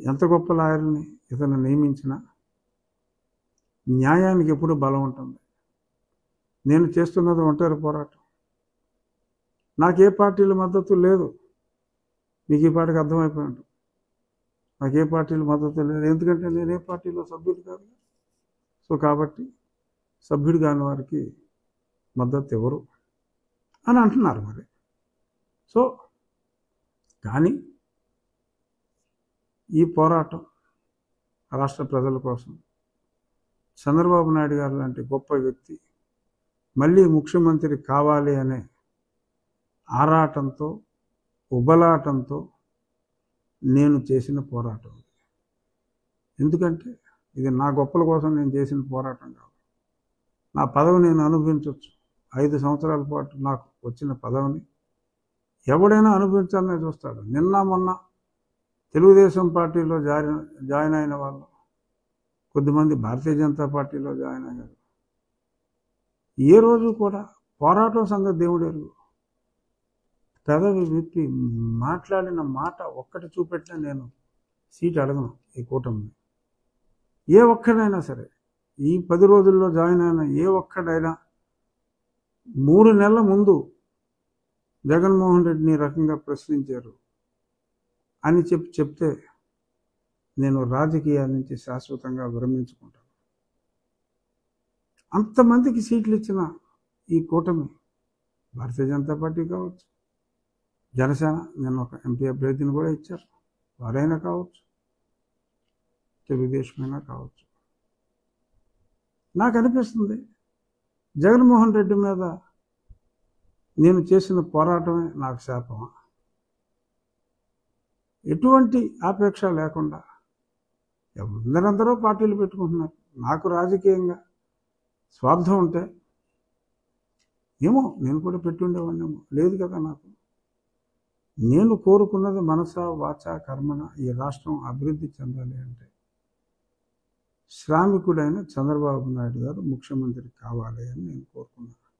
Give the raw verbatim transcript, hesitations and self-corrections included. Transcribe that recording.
ఎంత గొప్ప లాయర్ని ఇతను నియమించినా న్యాయానికి ఎప్పుడూ బలం ఉంటుంది. నేను చేస్తున్నది ఒంటరి పోరాటం. నాకు ఏ పార్టీల మద్దతు లేదు. మీకు ఈ పాటికి అర్థమైపోయి ఉంటుంది. నాకు ఏ పార్టీల మద్దతు లేదు, ఎందుకంటే నేను ఏ పార్టీలో సభ్యుడు కాదు. సో కాబట్టి సభ్యుడు కాని వారికి మద్దతు ఎవరు అని అంటున్నారు మరి. సో కానీ ఈ పోరాటం రాష్ట్ర ప్రజల కోసం చంద్రబాబు నాయుడు గారు లాంటి గొప్ప వ్యక్తి మళ్ళీ ముఖ్యమంత్రి కావాలి అనే ఆరాటంతో, ఉబలాటంతో నేను చేసిన పోరాటం. ఎందుకంటే ఇది నా గొప్పల కోసం నేను చేసిన పోరాటం కాదు. నా పదవి నేను అనుభవించవచ్చు. ఐదు సంవత్సరాల పాటు నాకు వచ్చిన పదవిని ఎవడైనా అనుభవించాలనే చూస్తాడు. నిన్న మొన్న తెలుగుదేశం పార్టీలో జాయిన్ జాయిన్ అయిన వాళ్ళు కొద్దిమంది భారతీయ జనతా పార్టీలో జాయిన్ అయ్యారు. ఏ రోజు కూడా పోరాటం సంగతి దేవుడెరుగు. పెదవి విప్పి మాట్లాడిన మాట ఒక్కటి చూపెట్టినా నేను సీట్ అడగను ఈ కూటమిని. ఏ ఒక్కడైనా సరే ఈ పది రోజుల్లో జాయిన్ అయిన ఏ ఒక్కడైనా మూడు నెలల ముందు జగన్మోహన్ రెడ్డిని రకంగా ప్రశ్నించారు అని చెప్పి చెప్తే నేను రాజకీయాల నుంచి శాశ్వతంగా విరమించుకుంటాను. అంతమందికి సీట్లు ఇచ్చిన ఈ కూటమి భారతీయ జనతా పార్టీ కావచ్చు, జనసేన నేను ఒక ఎంపీ అభ్యర్థిని కూడా ఇచ్చారు, వారైనా కావచ్చు, తెలుగుదేశమైనా కావచ్చు. నాకు అనిపిస్తుంది జగన్మోహన్ రెడ్డి మీద నేను చేసిన పోరాటమే నాకు శాపమా? ఎటువంటి ఆపేక్ష లేకుండా అందరందరూ పార్టీలు పెట్టుకుంటున్నారు. నాకు రాజకీయంగా స్వార్థం ఉంటే ఏమో నేను కూడా పెట్టి ఉండేవాడినేమో. లేదు కదా. నాకు నేను కోరుకున్నది మనస వాచ కర్మన ఈ రాష్ట్రం అభివృద్ధి చెందాలి అంటే శ్రామికుడైన చంద్రబాబు నాయుడు గారు ముఖ్యమంత్రి కావాలి అని నేను కోరుకున్నాను.